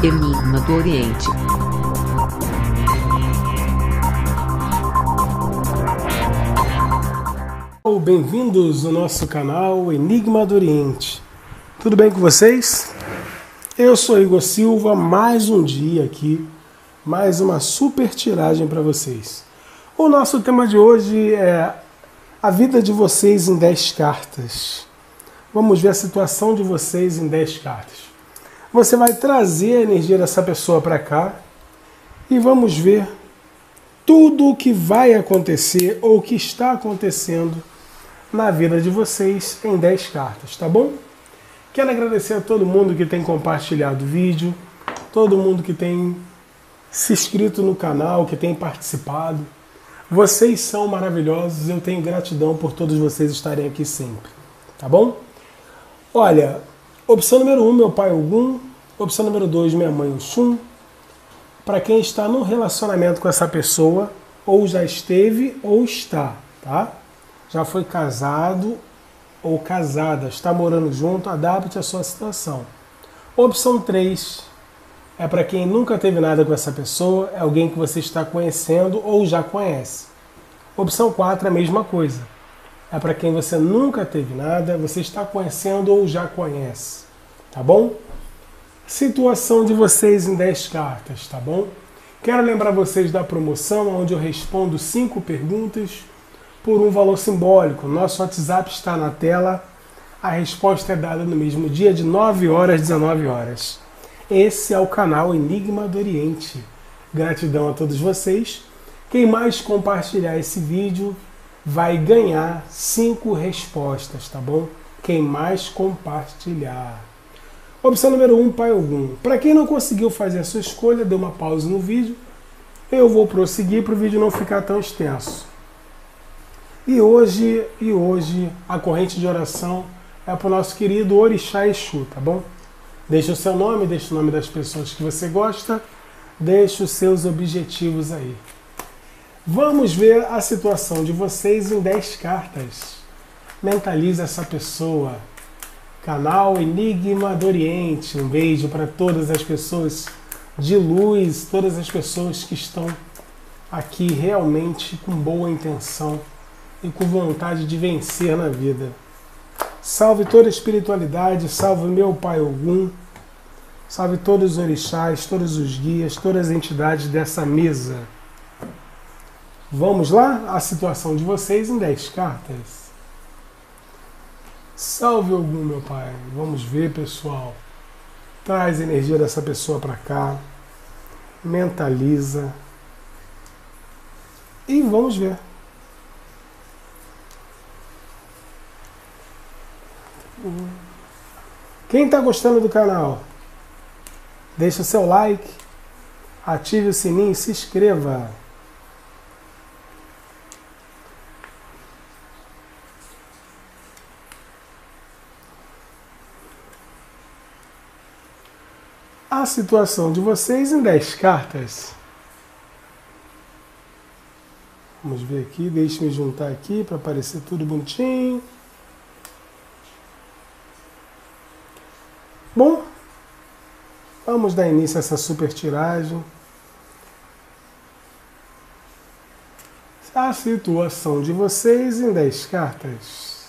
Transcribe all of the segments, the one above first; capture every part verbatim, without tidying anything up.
Enigma do Oriente. Bem-vindos ao nosso canal Enigma do Oriente. Tudo bem com vocês? Eu sou Igor Silva, mais um dia aqui, mais uma super tiragem para vocês. O nosso tema de hoje é a vida de vocês em dez cartas. Vamos ver a situação de vocês em dez cartas. Você vai trazer a energia dessa pessoa para cá e vamos ver tudo o que vai acontecer ou o que está acontecendo na vida de vocês em dez cartas, tá bom? Quero agradecer a todo mundo que tem compartilhado o vídeo, todo mundo que tem se inscrito no canal, que tem participado. Vocês são maravilhosos, eu tenho gratidão por todos vocês estarem aqui sempre, tá bom? Olha, opção número um, meu pai Ogum. Opção número dois, minha mãe Oxum. Para quem está no relacionamento com essa pessoa, ou já esteve ou está, tá? Já foi casado ou casada, está morando junto, adapte a sua situação. Opção três é para quem nunca teve nada com essa pessoa, é alguém que você está conhecendo ou já conhece. Opção quatro é a mesma coisa. É para quem você nunca teve nada, você está conhecendo ou já conhece, tá bom? Situação de vocês em dez cartas, tá bom? Quero lembrar vocês da promoção, onde eu respondo cinco perguntas por um valor simbólico. Nosso WhatsApp está na tela. A resposta é dada no mesmo dia, de nove horas às dezenove horas. Esse é o canal Enigma do Oriente. Gratidão a todos vocês. Quem mais compartilhar esse vídeo vai ganhar cinco respostas, tá bom? Quem mais compartilhar. Opção número um, Pai Ogum. Para quem não conseguiu fazer a sua escolha, dê uma pausa no vídeo. Eu vou prosseguir para o vídeo não ficar tão extenso. E hoje, e hoje a corrente de oração é para o nosso querido Orixá Exu, tá bom? Deixe o seu nome, deixe o nome das pessoas que você gosta, deixe os seus objetivos aí. Vamos ver a situação de vocês em dez cartas. Mentalize essa pessoa. Canal Enigma do Oriente. Um beijo para todas as pessoas de luz, todas as pessoas que estão aqui realmente com boa intenção e com vontade de vencer na vida. Salve toda a espiritualidade, salve meu Pai Ogum, salve todos os orixás, todos os guias, todas as entidades dessa mesa. Vamos lá? A situação de vocês em dez cartas. Salve Ogum, meu Pai. Vamos ver, pessoal. Traz a energia dessa pessoa para cá. Mentaliza. E vamos ver. Quem está gostando do canal, deixa o seu like, ative o sininho e se inscreva. A situação de vocês em dez cartas. Vamos ver aqui, deixe-me juntar aqui para aparecer tudo bonitinho. Bom, vamos dar início a essa super tiragem. A situação de vocês em dez cartas.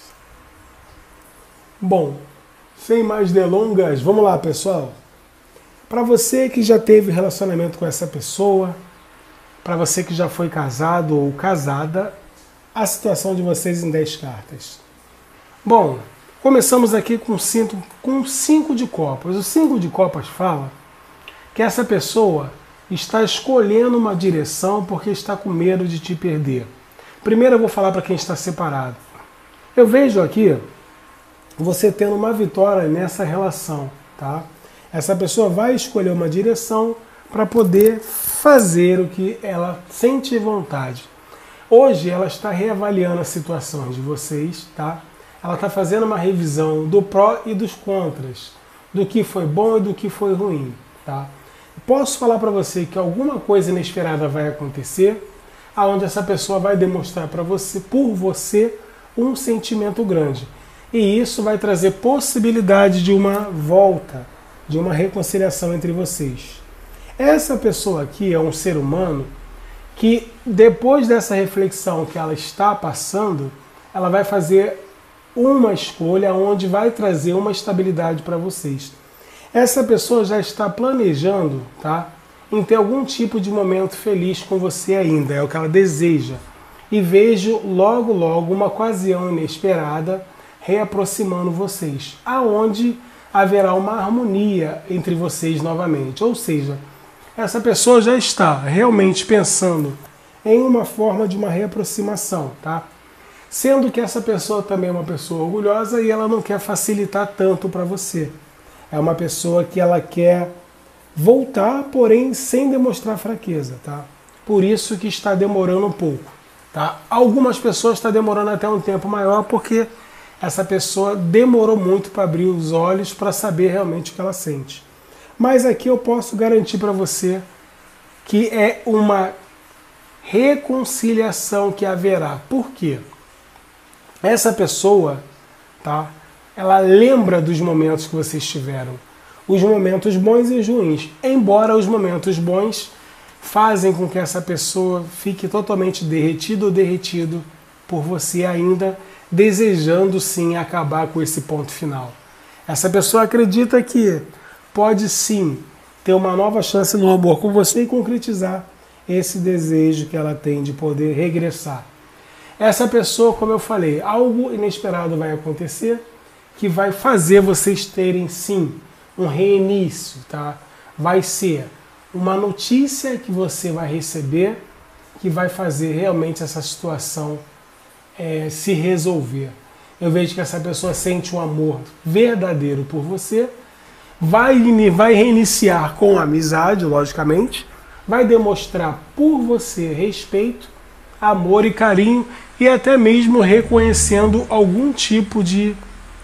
Bom, sem mais delongas, vamos lá, pessoal. Para você que já teve relacionamento com essa pessoa, para você que já foi casado ou casada, a situação de vocês em dez cartas. Bom, começamos aqui com cinco, com cinco de copas. O cinco de copas fala que essa pessoa está escolhendo uma direção porque está com medo de te perder. Primeiro eu vou falar para quem está separado. Eu vejo aqui você tendo uma vitória nessa relação, tá? Essa pessoa vai escolher uma direção para poder fazer o que ela sente vontade. Hoje ela está reavaliando as situações de vocês, tá? Ela está fazendo uma revisão do pró e dos contras, do que foi bom e do que foi ruim, tá? Posso falar para você que alguma coisa inesperada vai acontecer, aonde essa pessoa vai demonstrar para você, por você, um sentimento grande. E isso vai trazer possibilidade de uma volta, de uma reconciliação entre vocês. Essa pessoa aqui é um ser humano que, depois dessa reflexão que ela está passando, ela vai fazer uma escolha onde vai trazer uma estabilidade para vocês. Essa pessoa já está planejando, tá, em ter algum tipo de momento feliz com você ainda, é o que ela deseja. E vejo logo, logo uma ocasião inesperada reaproximando vocês, aonde haverá uma harmonia entre vocês novamente. Ou seja, essa pessoa já está realmente pensando em uma forma de uma reaproximação, tá? Sendo que essa pessoa também é uma pessoa orgulhosa e ela não quer facilitar tanto para você. É uma pessoa que ela quer voltar, porém sem demonstrar fraqueza, tá? Por isso que está demorando um pouco, tá? Algumas pessoas estão demorando até um tempo maior porque essa pessoa demorou muito para abrir os olhos para saber realmente o que ela sente. Mas aqui eu posso garantir para você que é uma reconciliação que haverá. Por quê? Essa pessoa, tá? Ela lembra dos momentos que vocês tiveram, os momentos bons e ruins. Embora os momentos bons fazem com que essa pessoa fique totalmente derretida ou derretido por você ainda, desejando sim acabar com esse ponto final. Essa pessoa acredita que pode sim ter uma nova chance no amor com você e concretizar esse desejo que ela tem de poder regressar. Essa pessoa, como eu falei, algo inesperado vai acontecer que vai fazer vocês terem sim um reinício, tá? Vai ser uma notícia que você vai receber que vai fazer realmente essa situação é, se resolver. Eu vejo que essa pessoa sente um amor verdadeiro por você, vai, vai reiniciar com amizade, logicamente, vai demonstrar por você respeito, amor e carinho e até mesmo reconhecendo algum tipo de,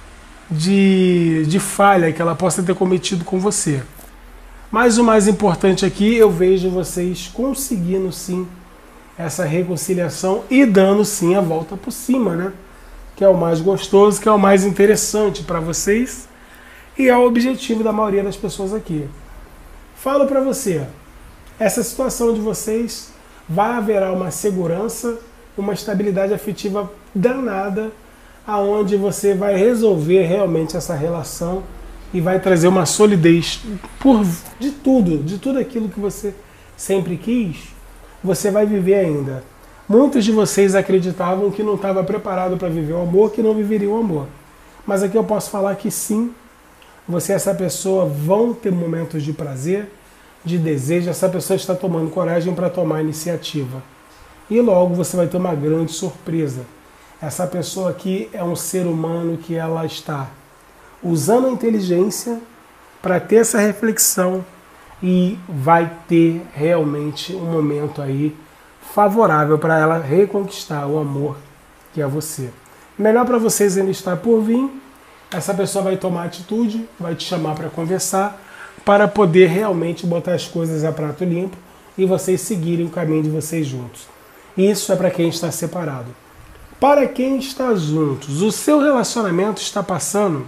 de, de falha que ela possa ter cometido com você. Mas o mais importante aqui, eu vejo vocês conseguindo sim essa reconciliação e dando sim a volta por cima, né? Que é o mais gostoso, que é o mais interessante para vocês e é o objetivo da maioria das pessoas aqui. Falo para você, essa situação de vocês vai haverá uma segurança, uma estabilidade afetiva danada, aonde você vai resolver realmente essa relação e vai trazer uma solidez por, de tudo, de tudo aquilo que você sempre quis, você vai viver ainda. Muitos de vocês acreditavam que não estava preparado para viver o amor, que não viveria o amor. Mas aqui eu posso falar que sim, você e essa pessoa vão ter momentos de prazer, de desejo, essa pessoa está tomando coragem para tomar a iniciativa. E logo você vai ter uma grande surpresa. Essa pessoa aqui é um ser humano que ela está usando a inteligência para ter essa reflexão e vai ter realmente um momento aí favorável para ela reconquistar o amor que é você. Melhor para vocês ainda está por vir. Essa pessoa vai tomar atitude, vai te chamar para conversar, para poder realmente botar as coisas a prato limpo e vocês seguirem o caminho de vocês juntos. Isso é para quem está separado. Para quem está juntos, o seu relacionamento está passando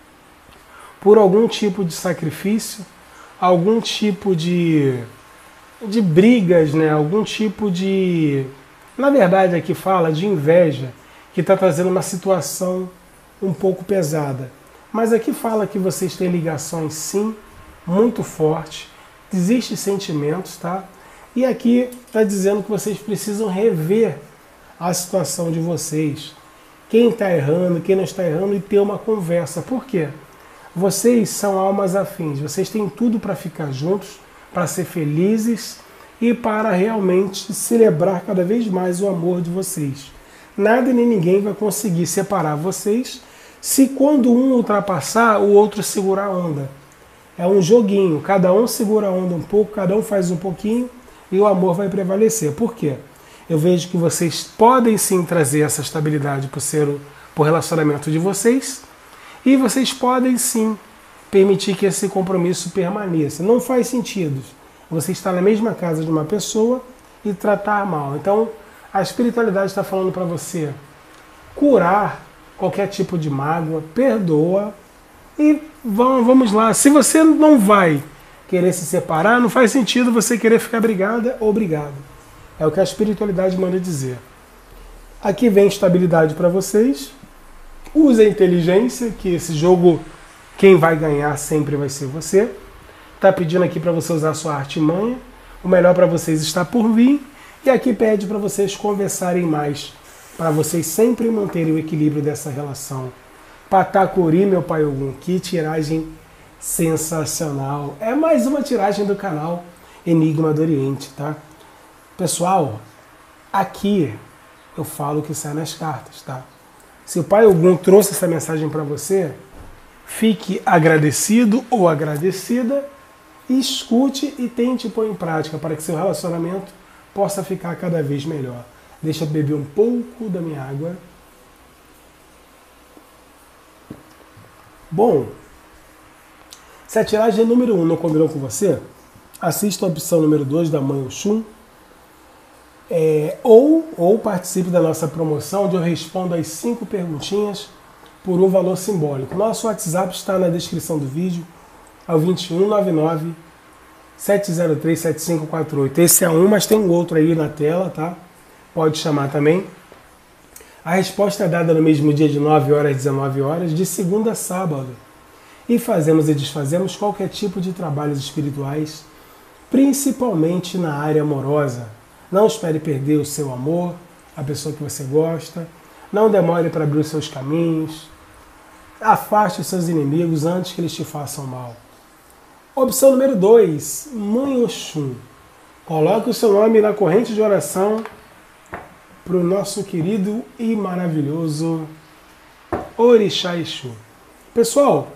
por algum tipo de sacrifício, algum tipo de, de brigas, né? Algum tipo de... Na verdade, aqui fala de inveja, que está trazendo uma situação um pouco pesada. Mas aqui fala que vocês têm ligações, sim, muito fortes, existem sentimentos, tá? E aqui está dizendo que vocês precisam rever a situação de vocês. Quem está errando, quem não está errando, e ter uma conversa. Por quê? Vocês são almas afins, vocês têm tudo para ficar juntos, para ser felizes e para realmente celebrar cada vez mais o amor de vocês. Nada nem ninguém vai conseguir separar vocês se quando um ultrapassar, o outro segurar a onda. É um joguinho, cada um segura a onda um pouco, cada um faz um pouquinho e o amor vai prevalecer. Por quê? Eu vejo que vocês podem sim trazer essa estabilidade para o relacionamento de vocês e vocês podem sim permitir que esse compromisso permaneça. Não faz sentido você estar na mesma casa de uma pessoa e tratar mal. Então, a espiritualidade está falando para você curar qualquer tipo de mágoa, perdoa, E vamos lá, se você não vai querer se separar, não faz sentido você querer ficar brigada ou brigado. É o que a espiritualidade manda dizer. Aqui vem estabilidade para vocês. Use a inteligência, que esse jogo, quem vai ganhar sempre vai ser você. Está pedindo aqui para você usar a sua artimanha. O melhor para vocês está por vir. E aqui pede para vocês conversarem mais, para vocês sempre manterem o equilíbrio dessa relação. Patacuri, meu pai Ogum, que tiragem sensacional. É mais uma tiragem do canal Enigma do Oriente, tá? Pessoal, aqui eu falo o que sai nas cartas, tá? Se o pai Ogum trouxe essa mensagem para você, fique agradecido ou agradecida, escute e tente pôr em prática para que seu relacionamento possa ficar cada vez melhor. Deixa eu beber um pouco da minha água. Bom, se a tiragem número um não combinou com você, assista a opção número dois da Mãe Oxum, é, ou, ou participe da nossa promoção, onde eu respondo as cinco perguntinhas por um valor simbólico. Nosso WhatsApp está na descrição do vídeo, é o dois um nove nove, sete zero três, sete cinco quatro oito. Esse é um, mas tem um outro aí na tela, tá? Pode chamar também. A resposta é dada no mesmo dia de nove horas às dezenove horas, de segunda a sábado. E fazemos e desfazemos qualquer tipo de trabalhos espirituais, principalmente na área amorosa. Não espere perder o seu amor, a pessoa que você gosta. Não demore para abrir os seus caminhos. Afaste os seus inimigos antes que eles te façam mal. Opção número dois, Mãe Oxum. Coloque o seu nome na corrente de oração para o nosso querido e maravilhoso Orixá Exu. Pessoal,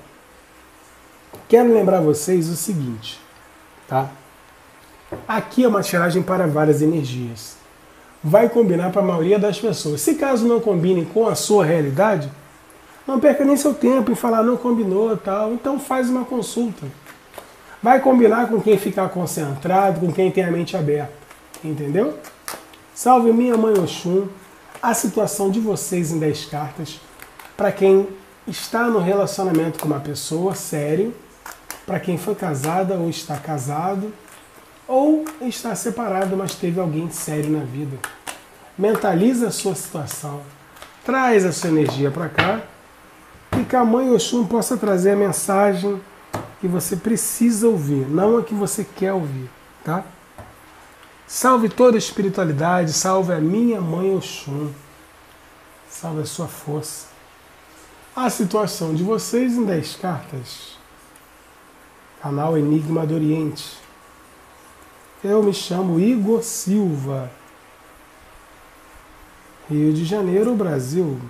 quero lembrar vocês o seguinte, tá? Aqui é uma tiragem para várias energias. Vai combinar para a maioria das pessoas. Se caso não combine com a sua realidade, não perca nem seu tempo em falar não combinou tal. Então faz uma consulta. Vai combinar com quem ficar concentrado, com quem tem a mente aberta. Entendeu? Salve minha Mãe Oxum, a situação de vocês em dez cartas, para quem está no relacionamento com uma pessoa sério, para quem foi casada ou está casado, ou está separado, mas teve alguém sério na vida. Mentaliza a sua situação, traz a sua energia para cá, e que a Mãe Oxum possa trazer a mensagem que você precisa ouvir, não a que você quer ouvir, tá? Salve toda a espiritualidade, salve a minha Mãe Oxum, salve a sua força. A situação de vocês em dez cartas, canal Enigma do Oriente. Eu me chamo Igor Silva, Rio de Janeiro, Brasil.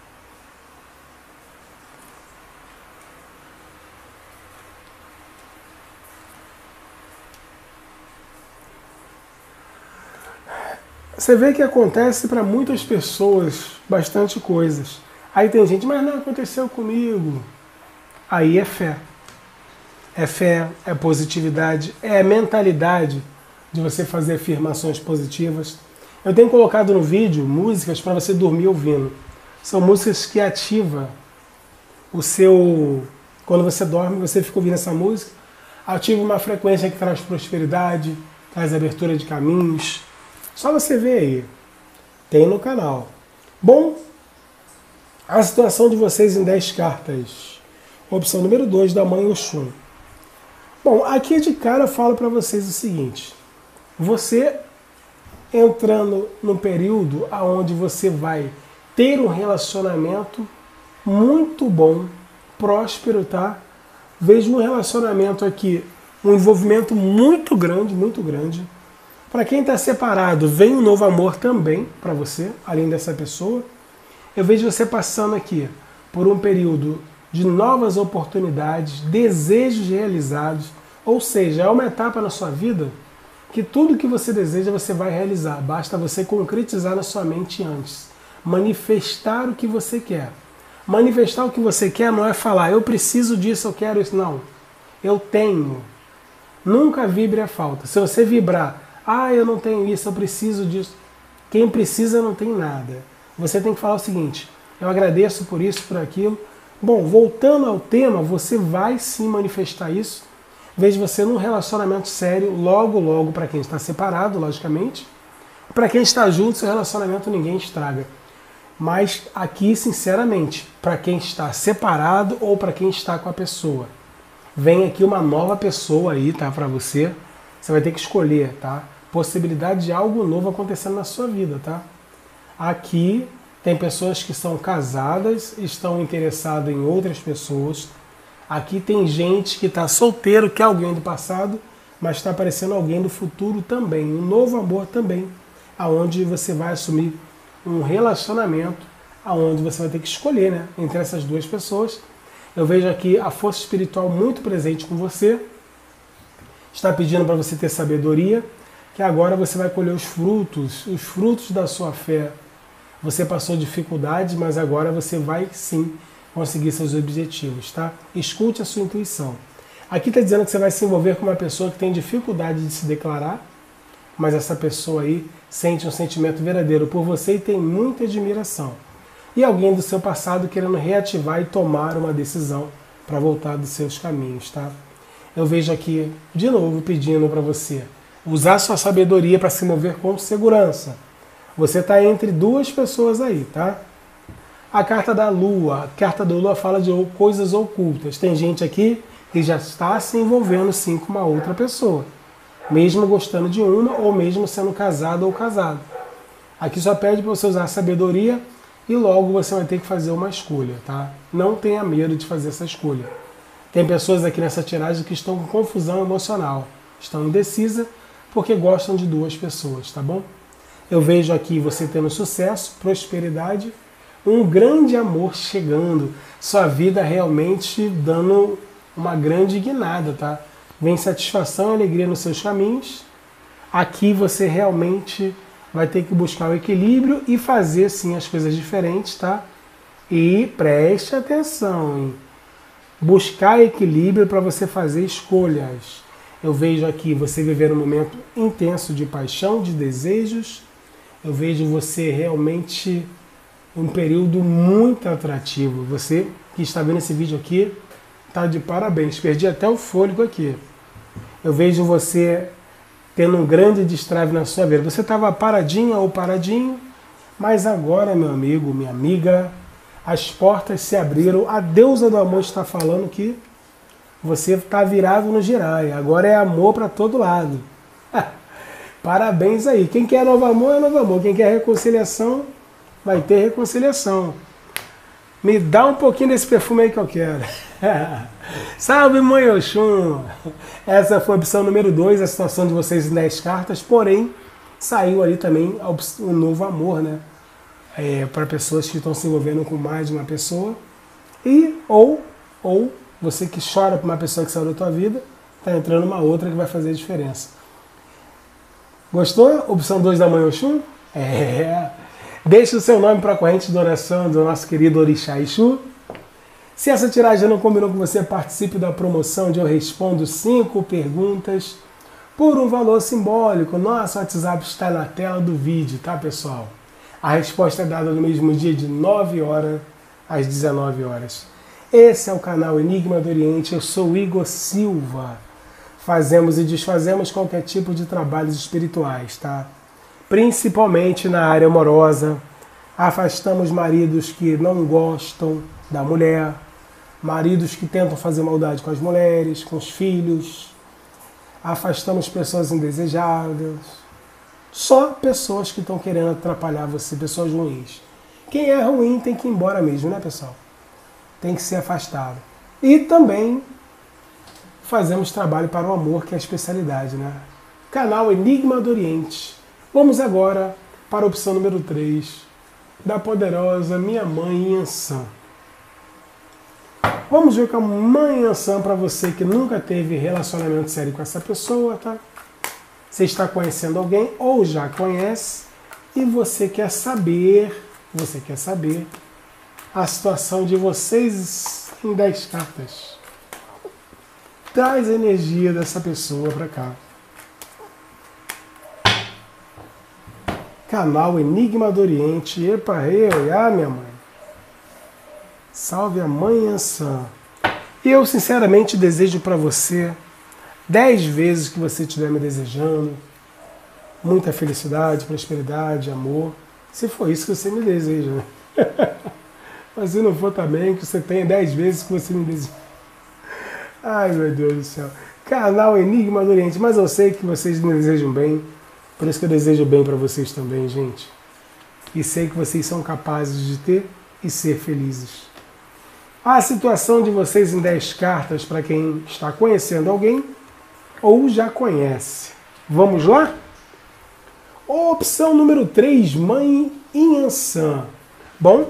Você vê que acontece para muitas pessoas bastante coisas. Aí tem gente, mas não aconteceu comigo. Aí é fé. É fé, é positividade, é a mentalidade de você fazer afirmações positivas. Eu tenho colocado no vídeo músicas para você dormir ouvindo. São músicas que ativam o seu... Quando você dorme, você fica ouvindo essa música, ativa uma frequência que traz prosperidade, traz abertura de caminhos. Só você ver aí. Tem no canal. Bom, a situação de vocês em dez cartas. Opção número dois da Mãe Oxum. Bom, aqui de cara eu falo para vocês o seguinte. Você entrando num período onde você vai ter um relacionamento muito bom, próspero, tá? Vejo um relacionamento aqui, um envolvimento muito grande, muito grande. Para quem está separado, vem um novo amor também para você, além dessa pessoa. Eu vejo você passando aqui por um período de novas oportunidades, desejos realizados, ou seja, é uma etapa na sua vida que tudo que você deseja você vai realizar, basta você concretizar na sua mente antes, manifestar o que você quer. Manifestar o que você quer não é falar, eu preciso disso, eu quero isso, não. Eu tenho. Nunca vibre a falta. Se você vibrar, ah, eu não tenho isso, eu preciso disso. Quem precisa não tem nada. Você tem que falar o seguinte, eu agradeço por isso, por aquilo, Bom, voltando ao tema, você vai sim manifestar isso. Veja você num relacionamento sério, logo, logo, para quem está separado, logicamente. Para quem está junto, seu relacionamento ninguém estraga. Mas aqui, sinceramente, para quem está separado ou para quem está com a pessoa, vem aqui uma nova pessoa aí, tá, para você. Você vai ter que escolher, tá? Possibilidade de algo novo acontecendo na sua vida, tá? Aqui tem pessoas que são casadas, estão interessadas em outras pessoas. Aqui tem gente que está solteiro, que é alguém do passado, mas está aparecendo alguém do futuro também, um novo amor também, aonde você vai assumir um relacionamento, aonde você vai ter que escolher, né, entre essas duas pessoas. Eu vejo aqui a força espiritual muito presente com você, está pedindo para você ter sabedoria, que agora você vai colher os frutos, os frutos da sua fé. Você passou dificuldades, mas agora você vai sim conseguir seus objetivos, tá? Escute a sua intuição. Aqui está dizendo que você vai se envolver com uma pessoa que tem dificuldade de se declarar, mas essa pessoa aí sente um sentimento verdadeiro por você e tem muita admiração. E alguém do seu passado querendo reativar e tomar uma decisão para voltar dos seus caminhos, tá? Eu vejo aqui, de novo, pedindo para você usar sua sabedoria para se mover com segurança. Você está entre duas pessoas aí, tá? A carta da Lua, a carta da Lua fala de coisas ocultas. Tem gente aqui que já está se envolvendo sim com uma outra pessoa, mesmo gostando de uma ou mesmo sendo casado ou casado. Aqui só pede para você usar a sabedoria e logo você vai ter que fazer uma escolha, tá? Não tenha medo de fazer essa escolha. Tem pessoas aqui nessa tiragem que estão com confusão emocional, estão indecisas porque gostam de duas pessoas, tá bom? Eu vejo aqui você tendo sucesso, prosperidade, um grande amor chegando, sua vida realmente dando uma grande guinada, tá? Vem satisfação e alegria nos seus caminhos. Aqui você realmente vai ter que buscar o equilíbrio e fazer sim as coisas diferentes, tá? E preste atenção, hein? Buscar equilíbrio para você fazer escolhas. Eu vejo aqui você viver um momento intenso de paixão, de desejos. Eu vejo você realmente um período muito atrativo. Você que está vendo esse vídeo aqui, tá de parabéns. Perdi até o fôlego aqui. Eu vejo você tendo um grande destrave na sua vida. Você estava paradinha ou paradinho, mas agora, meu amigo, minha amiga, as portas se abriram. A deusa do amor está falando que você está virado no girai. Agora é amor para todo lado. Parabéns aí. Quem quer novo amor é novo amor. Quem quer reconciliação, vai ter reconciliação. Me dá um pouquinho desse perfume aí que eu quero. Salve, Mãe Oxum! Essa foi a opção número dois, a situação de vocês em dez cartas, porém, saiu ali também um novo amor, né? É, para pessoas que estão se envolvendo com mais de uma pessoa. E, ou, ou, você que chora por uma pessoa que saiu da tua vida, está entrando uma outra que vai fazer a diferença. Gostou? Opção dois da Mãe Oxum? É... Deixe o seu nome para a corrente de oração do nosso querido Orixá Exu. Se essa tiragem não combinou com você, participe da promoção de Eu Respondo cinco perguntas por um valor simbólico. Nosso WhatsApp está na tela do vídeo, tá, pessoal? A resposta é dada no mesmo dia de nove horas às dezenove horas. Esse é o canal Enigma do Oriente. Eu sou Igor Silva. Fazemos e desfazemos qualquer tipo de trabalhos espirituais, tá? Principalmente na área amorosa. Afastamos maridos que não gostam da mulher, maridos que tentam fazer maldade com as mulheres, com os filhos. Afastamos pessoas indesejadas. Só pessoas que estão querendo atrapalhar você, pessoas ruins. Quem é ruim tem que ir embora mesmo, né, pessoal? Tem que ser afastado. E também fazemos trabalho para o amor, que é a especialidade, né? Canal Enigma do Oriente. Vamos agora para a opção número três, da poderosa Minha Mãe Yansan. Vamos ver com a Mãe Yansan para você que nunca teve relacionamento sério com essa pessoa, tá? Você está conhecendo alguém ou já conhece e você quer saber, você quer saber a situação de vocês em dez cartas. Traz a energia dessa pessoa para cá. Canal Enigma do Oriente. Epa, eu, ah, minha mãe. Salve a Mãe Ansã. E eu sinceramente desejo para você dez vezes que você estiver me desejando. Muita felicidade, prosperidade, amor. Se for isso que você me deseja, né? Mas se não for também, que você tenha dez vezes que você me deseja. Ai, meu Deus do céu. Canal Enigma do Oriente. Mas eu sei que vocês me desejam bem. Por isso que eu desejo bem para vocês também, gente. E sei que vocês são capazes de ter e ser felizes. A situação de vocês em dez cartas para quem está conhecendo alguém ou já conhece. Vamos lá? Opção número três, Mãe Ansã. Bom,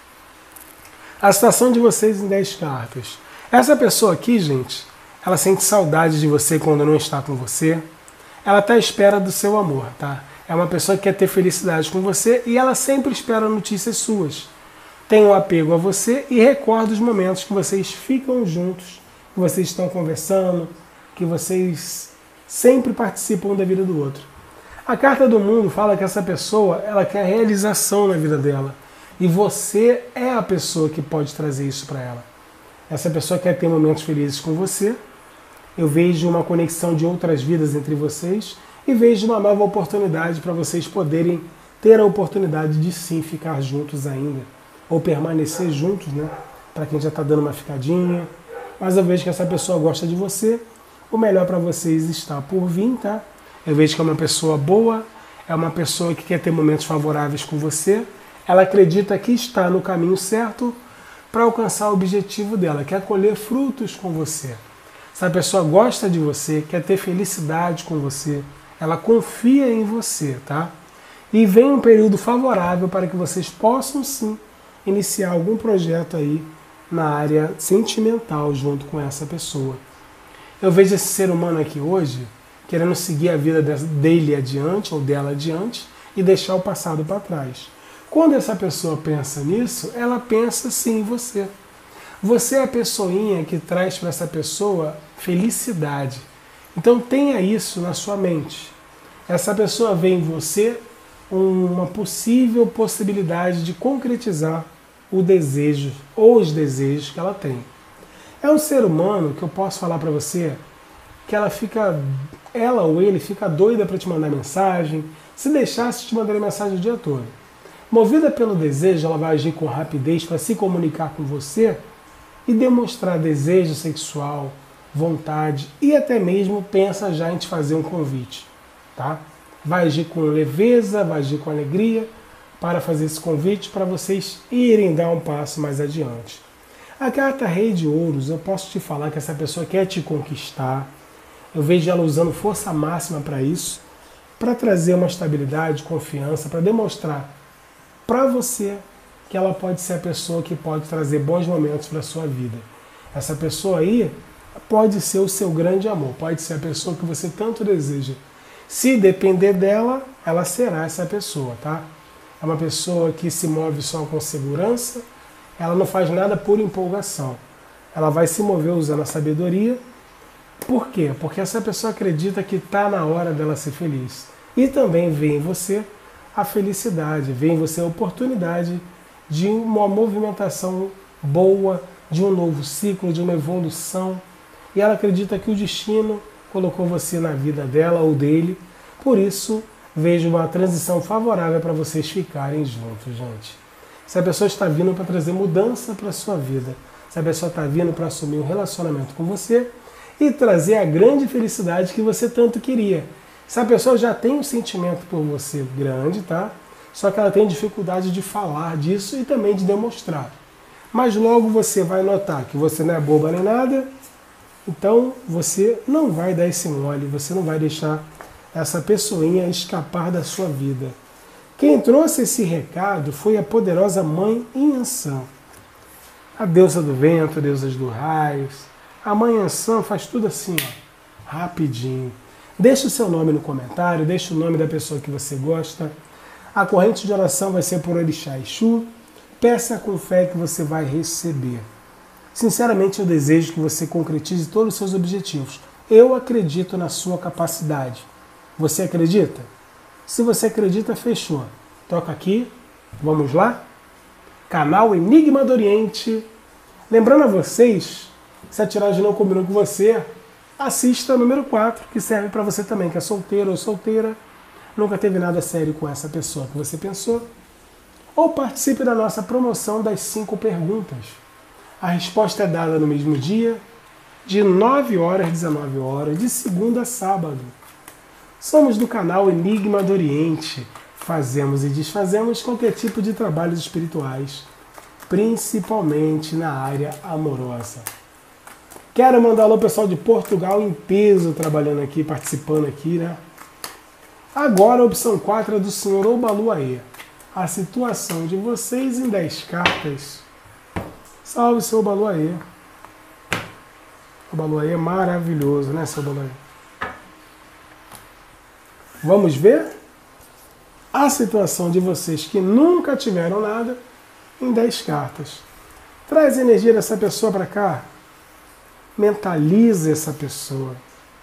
a situação de vocês em dez cartas. Essa pessoa aqui, gente, ela sente saudade de você quando não está com você. Ela está à espera do seu amor, tá? É uma pessoa que quer ter felicidade com você e ela sempre espera notícias suas. Tem um apego a você e recorda os momentos que vocês ficam juntos, que vocês estão conversando, que vocês sempre participam da vida do outro. A carta do mundo fala que essa pessoa, ela quer realização na vida dela. E você é a pessoa que pode trazer isso para ela. Essa pessoa quer ter momentos felizes com você. Eu vejo uma conexão de outras vidas entre vocês e vejo uma nova oportunidade para vocês poderem ter a oportunidade de sim ficar juntos ainda. Ou permanecer juntos, né? Para quem já está dando uma ficadinha. Mas eu vejo que essa pessoa gosta de você. O melhor para vocês está por vir, tá? Eu vejo que é uma pessoa boa, é uma pessoa que quer ter momentos favoráveis com você. Ela acredita que está no caminho certo para alcançar o objetivo dela, quer colher frutos com você. Essa pessoa gosta de você, quer ter felicidade com você, ela confia em você, tá? E vem um período favorável para que vocês possam sim iniciar algum projeto aí na área sentimental junto com essa pessoa. Eu vejo esse ser humano aqui hoje querendo seguir a vida dele adiante ou dela adiante e deixar o passado para trás. Quando essa pessoa pensa nisso, ela pensa sim em você. Você é a pessoinha que traz para essa pessoa felicidade. Então tenha isso na sua mente. Essa pessoa vê em você uma possível possibilidade de concretizar o desejo ou os desejos que ela tem. É um ser humano que eu posso falar para você que ela fica, ela ou ele fica doida para te mandar mensagem, se deixasse te mandar mensagem o dia todo. Movida pelo desejo, ela vai agir com rapidez para se comunicar com você e demonstrar desejo sexual, vontade e até mesmo pensa já em te fazer um convite, tá? Vai agir com leveza, vai agir com alegria para fazer esse convite para vocês irem dar um passo mais adiante. A carta Rei de Ouros, eu posso te falar que essa pessoa quer te conquistar. Eu vejo ela usando força máxima para isso, para trazer uma estabilidade, confiança, para demonstrar para você que ela pode ser a pessoa que pode trazer bons momentos para a sua vida. Essa pessoa aí pode ser o seu grande amor, pode ser a pessoa que você tanto deseja. Se depender dela, ela será essa pessoa, tá? É uma pessoa que se move só com segurança, ela não faz nada por empolgação. Ela vai se mover usando a sabedoria. Por quê? Porque essa pessoa acredita que está na hora dela ser feliz. E também vê em você a felicidade, vê em você a oportunidade de uma movimentação boa, de um novo ciclo, de uma evolução. E ela acredita que o destino colocou você na vida dela ou dele. Por isso, vejo uma transição favorável para vocês ficarem juntos, gente. Essa pessoa está vindo para trazer mudança para a sua vida. Essa pessoa está vindo para assumir um relacionamento com você e trazer a grande felicidade que você tanto queria. Essa pessoa já tem um sentimento por você grande, tá? Só que ela tem dificuldade de falar disso e também de demonstrar. Mas logo você vai notar que você não é boba nem nada, então você não vai dar esse mole, você não vai deixar essa pessoinha escapar da sua vida. Quem trouxe esse recado foi a poderosa Mãe Ansã. A deusa do vento, a deusa dos raios. A Mãe Ansã faz tudo assim, ó, rapidinho. Deixa o seu nome no comentário, deixa o nome da pessoa que você gosta. A corrente de oração vai ser por Orixá Exu. Peça com fé que você vai receber. Sinceramente, eu desejo que você concretize todos os seus objetivos. Eu acredito na sua capacidade. Você acredita? Se você acredita, fechou. Toca aqui. Vamos lá? canal Enigma do Oriente. Lembrando a vocês, se a tiragem não combinou com você, assista a número quatro, que serve para você também, que é solteiro ou solteira, nunca teve nada sério com essa pessoa que você pensou. Ou participe da nossa promoção das cinco perguntas. A resposta é dada no mesmo dia, de nove horas às dezenove horas, de segunda a sábado. Somos do canal Enigma do Oriente. Fazemos e desfazemos qualquer tipo de trabalhos espirituais, principalmente na área amorosa. Quero mandar alô pessoal de Portugal em peso, trabalhando aqui, participando aqui, né? Agora a opção quatro é do senhor Obaluaê. A situação de vocês em dez cartas. Salve, seu Obaluaê. Obaluaê é maravilhoso, né, seu Obaluaê? Vamos ver a situação de vocês que nunca tiveram nada em dez cartas. Traz a energia dessa pessoa para cá. Mentalize essa pessoa.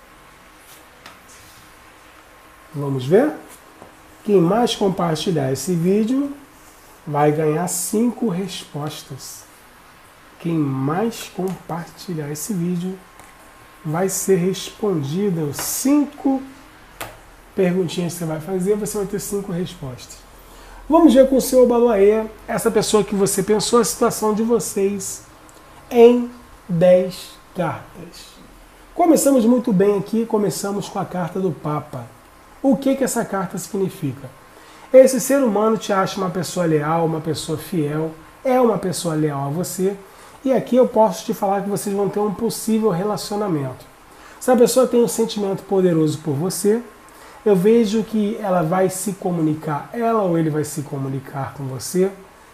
Vamos ver? Quem mais compartilhar esse vídeo vai ganhar cinco respostas. Quem mais compartilhar esse vídeo vai ser respondido. Cinco perguntinhas que você vai fazer, você vai ter cinco respostas. Vamos ver com o seu Obaluaê, essa pessoa que você pensou, a situação de vocês em dez cartas. Começamos muito bem aqui, começamos com a carta do Papa. O que que essa carta significa? Esse ser humano te acha uma pessoa leal, uma pessoa fiel, é uma pessoa leal a você, e aqui eu posso te falar que vocês vão ter um possível relacionamento. Se a pessoa tem um sentimento poderoso por você, eu vejo que ela vai se comunicar, ela ou ele vai se comunicar com você,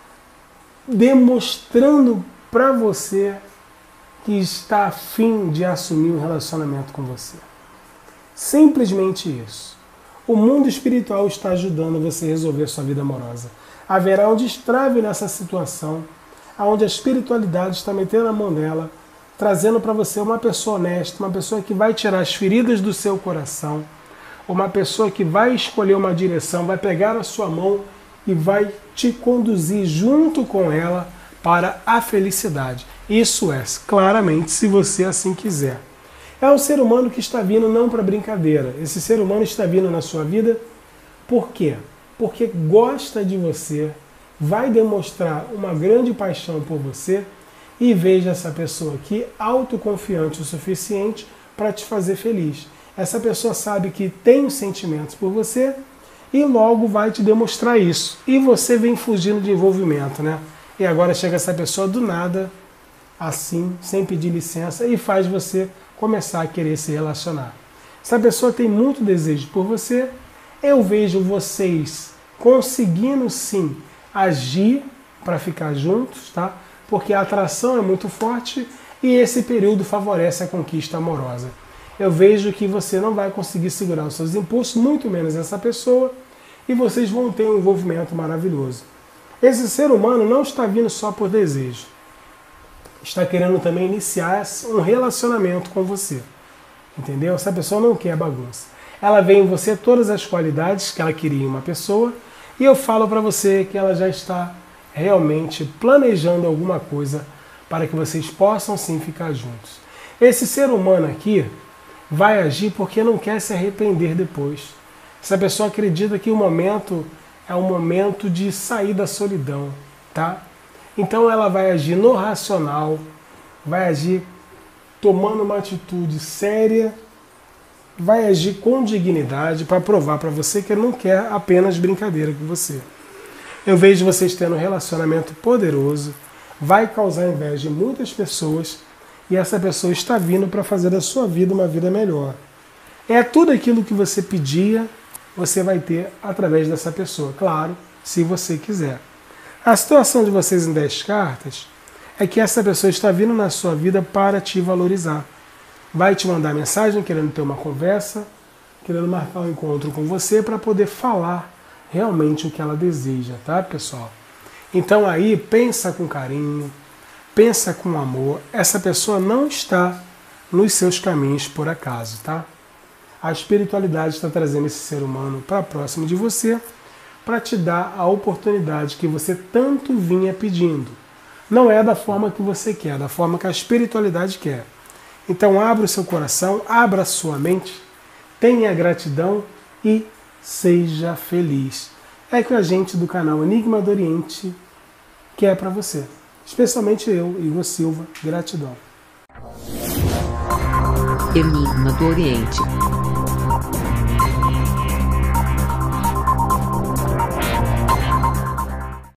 demonstrando para você que está a fim de assumir um relacionamento com você. Simplesmente isso. O mundo espiritual está ajudando você a resolver a sua vida amorosa. Haverá um destrave nessa situação, onde a espiritualidade está metendo a mão nela, trazendo para você uma pessoa honesta, uma pessoa que vai tirar as feridas do seu coração, uma pessoa que vai escolher uma direção, vai pegar a sua mão e vai te conduzir junto com ela para a felicidade. Isso é, claramente, se você assim quiser. É um ser humano que está vindo não para brincadeira. Esse ser humano está vindo na sua vida por quê? Porque gosta de você, vai demonstrar uma grande paixão por você e veja essa pessoa aqui autoconfiante o suficiente para te fazer feliz. Essa pessoa sabe que tem sentimentos por você e logo vai te demonstrar isso. E você vem fugindo de envolvimento, né? E agora chega essa pessoa do nada, assim, sem pedir licença, e faz você começar a querer se relacionar. Essa pessoa tem muito desejo por você. Eu vejo vocês conseguindo sim agir para ficar juntos, tá? Porque a atração é muito forte e esse período favorece a conquista amorosa. Eu vejo que você não vai conseguir segurar os seus impulsos, muito menos essa pessoa, e vocês vão ter um envolvimento maravilhoso. Esse ser humano não está vindo só por desejo. Está querendo também iniciar um relacionamento com você. Entendeu? Essa pessoa não quer bagunça. Ela vê em você todas as qualidades que ela queria em uma pessoa, e eu falo para você que ela já está realmente planejando alguma coisa para que vocês possam sim ficar juntos. Esse ser humano aqui vai agir porque não quer se arrepender depois. Essa pessoa acredita que o momento é um momento de sair da solidão, tá? Então ela vai agir no racional, vai agir tomando uma atitude séria, vai agir com dignidade para provar para você que não quer apenas brincadeira com você. Eu vejo vocês tendo um relacionamento poderoso, vai causar inveja em muitas pessoas e essa pessoa está vindo para fazer da sua vida uma vida melhor. É tudo aquilo que você pedia, você vai ter através dessa pessoa, claro, se você quiser. A situação de vocês em dez cartas é que essa pessoa está vindo na sua vida para te valorizar. Vai te mandar mensagem querendo ter uma conversa, querendo marcar um encontro com você para poder falar realmente o que ela deseja, tá, pessoal? Então aí, pensa com carinho, pensa com amor. Essa pessoa não está nos seus caminhos por acaso, tá? A espiritualidade está trazendo esse ser humano para próximo de você para te dar a oportunidade que você tanto vinha pedindo. Não é da forma que você quer, é da forma que a espiritualidade quer. Então abra o seu coração, abra a sua mente, tenha gratidão e seja feliz. É que a gente do canal Enigma do Oriente quer para você. Especialmente eu, Igor Silva. Gratidão. Enigma do Oriente.